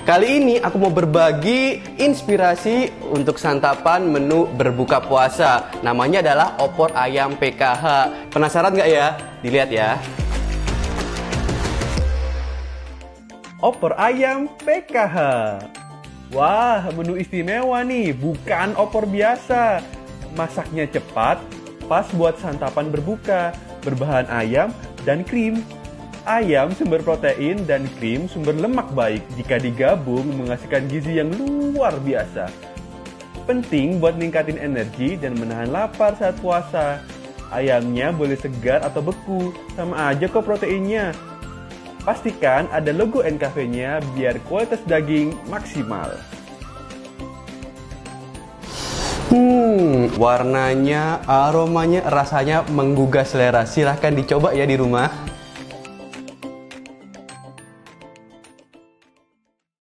Kali ini aku mau berbagi inspirasi untuk santapan menu berbuka puasa. Namanya adalah opor ayam PKH. Penasaran nggak ya? Dilihat ya. Opor ayam PKH. Wah, menu istimewa nih, bukan opor biasa. Masaknya cepat, pas buat santapan berbuka, berbahan ayam dan krim. Ayam sumber protein dan krim sumber lemak baik. Jika digabung menghasilkan gizi yang luar biasa. Penting buat ningkatin energi dan menahan lapar saat puasa. Ayamnya boleh segar atau beku, sama aja kok proteinnya. Pastikan ada logo NKV-nya biar kualitas daging maksimal. Warnanya, aromanya, rasanya menggugah selera. Silahkan dicoba ya di rumah.